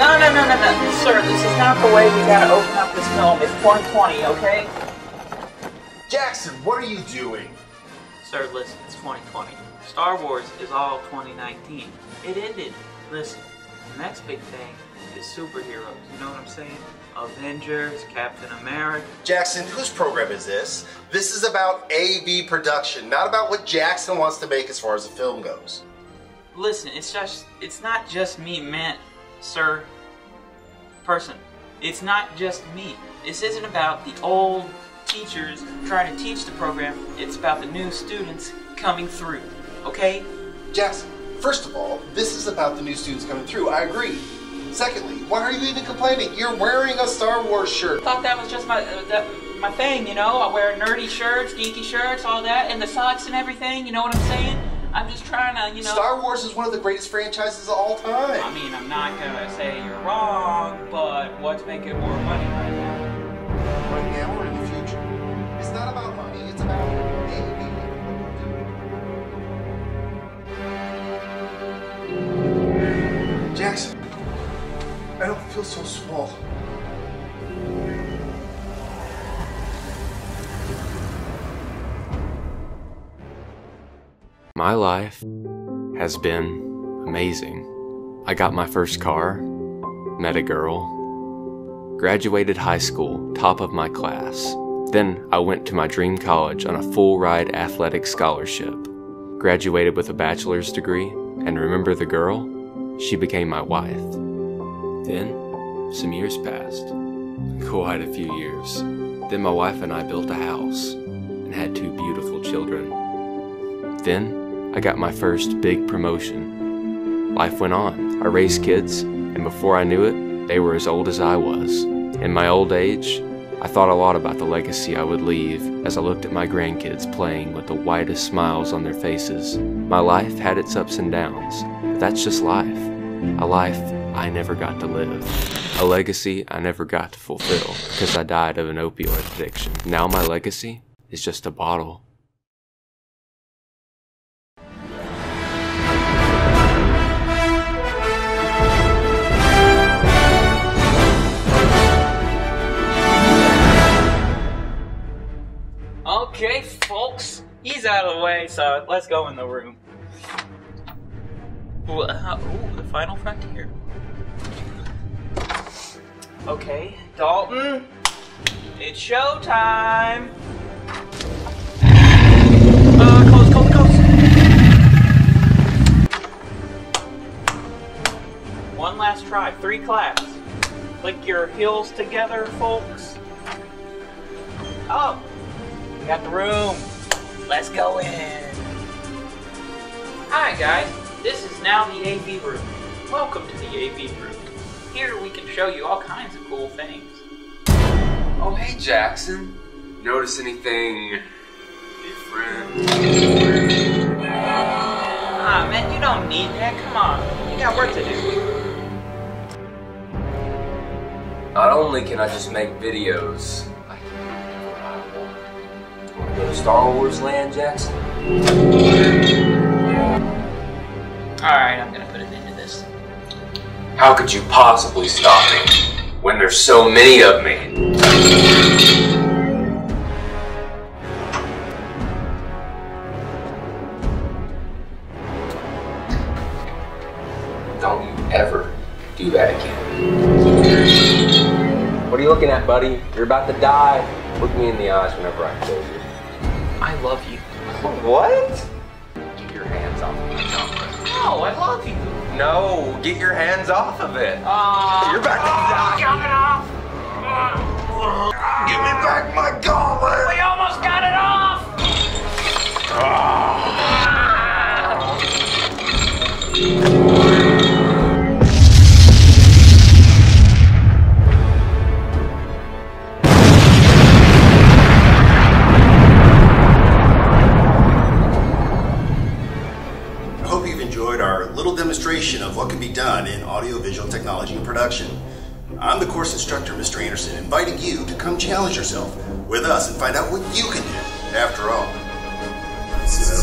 No. Sir, this is not the way we gotta open up this film. It's 2020, okay? Jackson, what are you doing? Sir, listen, it's 2020. Star Wars is all 2019. It ended. Listen, the next big thing is superheroes. You know what I'm saying? Avengers, Captain America. Jackson, whose program is this? This is about AV production, not about what Jackson wants to make as far as the film goes. Listen, it's not just me, man, sir, person. It's not just me. This isn't about the old teachers trying to teach the program. It's about the new students coming through, okay? Jackson, first of all, this is about the new students coming through. I agree. Secondly, why are you even complaining? You're wearing a Star Wars shirt. I thought that was just my thing, you know? I wear nerdy shirts, geeky shirts, all that, and the socks and everything, you know what I'm saying? I'm just trying to, you know... Star Wars is one of the greatest franchises of all time. I mean, I'm not gonna say you're wrong, but what's making more money right now? Right now or in the future? It's not about money, it's about AV. Jackson, I don't feel so small. My life has been amazing. I got my first car, met a girl, graduated high school, top of my class. Then I went to my dream college on a full-ride athletic scholarship, graduated with a bachelor's degree, and remember the girl? She became my wife. Then, some years passed. Quite a few years. Then my wife and I built a house and had 2 beautiful children. Then, I got my first big promotion. Life went on. I raised kids, and before I knew it, they were as old as I was. In my old age, I thought a lot about the legacy I would leave as I looked at my grandkids playing with the widest smiles on their faces. My life had its ups and downs, but that's just life. A life I never got to live. A legacy I never got to fulfill because I died of an opioid addiction. Now my legacy is just a bottle. Okay, folks, he's out of the way, so let's go in the room. Ooh, the final frontier. Okay, Dalton, it's showtime. Close. One last try, 3 claps. Click your heels together, folks. Oh. We got the room. Let's go in. Hi guys, this is now the AV room. Welcome to the AV room. Here we can show you all kinds of cool things. Oh hey Jackson, notice anything different? Ah man, you don't need that, come on. You got work to do. Not only can I just make videos, I can do whatever I want. Want to go to Star Wars Land, Jackson? Alright, I'm gonna put an end to this. How could you possibly stop me when there's so many of me? Don't you ever do that again. What are you looking at, buddy? You're about to die. Look me in the eyes whenever I close you. I love you. What? Get your hands off of me, John. No, I love you. No, get your hands off of it. You're about to die. Got it off. Give me back my gauntlet! We almost got it off. I hope you've enjoyed our little demonstration of what can be done in audiovisual technology and production. I'm the course instructor, Mr. Anderson, inviting you to come challenge yourself with us and find out what you can do. After all, this is